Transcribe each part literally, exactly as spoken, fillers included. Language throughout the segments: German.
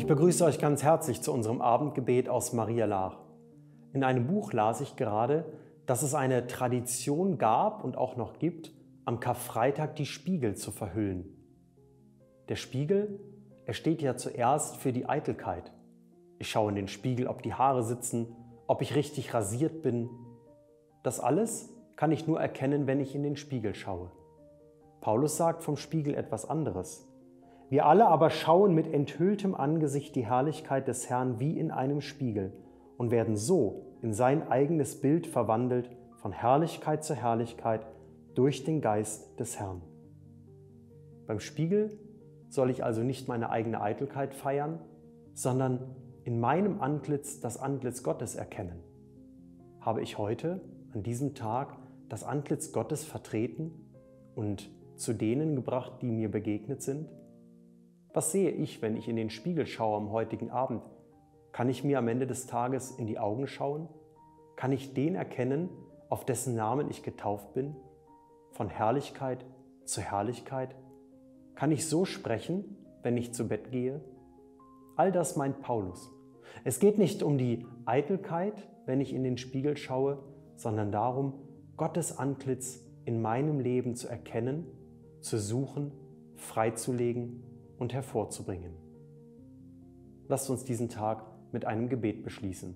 Ich begrüße euch ganz herzlich zu unserem Abendgebet aus Maria Laach. In einem Buch las ich gerade, dass es eine Tradition gab und auch noch gibt, am Karfreitag die Spiegel zu verhüllen. Der Spiegel, er steht ja zuerst für die Eitelkeit. Ich schaue in den Spiegel, ob die Haare sitzen, ob ich richtig rasiert bin. Das alles kann ich nur erkennen, wenn ich in den Spiegel schaue. Paulus sagt vom Spiegel etwas anderes. Wir alle aber schauen mit enthülltem Angesicht die Herrlichkeit des Herrn wie in einem Spiegel und werden so in sein eigenes Bild verwandelt von Herrlichkeit zu Herrlichkeit durch den Geist des Herrn. Beim Spiegel soll ich also nicht meine eigene Eitelkeit feiern, sondern in meinem Antlitz das Antlitz Gottes erkennen. Habe ich heute, an diesem Tag, das Antlitz Gottes vertreten und zu denen gebracht, die mir begegnet sind? Was sehe ich, wenn ich in den Spiegel schaue am heutigen Abend? Kann ich mir am Ende des Tages in die Augen schauen? Kann ich den erkennen, auf dessen Namen ich getauft bin? Von Herrlichkeit zu Herrlichkeit? Kann ich so sprechen, wenn ich zu Bett gehe? All das meint Paulus. Es geht nicht um die Eitelkeit, wenn ich in den Spiegel schaue, sondern darum, Gottes Antlitz in meinem Leben zu erkennen, zu suchen, freizulegen und hervorzubringen. Lasst uns diesen Tag mit einem Gebet beschließen.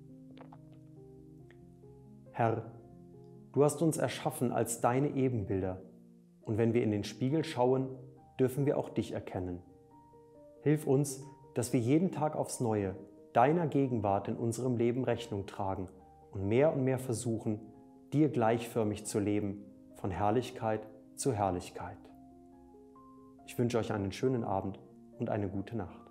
Herr, du hast uns erschaffen als deine Ebenbilder, und wenn wir in den Spiegel schauen, dürfen wir auch dich erkennen. Hilf uns, dass wir jeden Tag aufs Neue deiner Gegenwart in unserem Leben Rechnung tragen und mehr und mehr versuchen, dir gleichförmig zu leben, von Herrlichkeit zu Herrlichkeit. Ich wünsche euch einen schönen Abend und eine gute Nacht.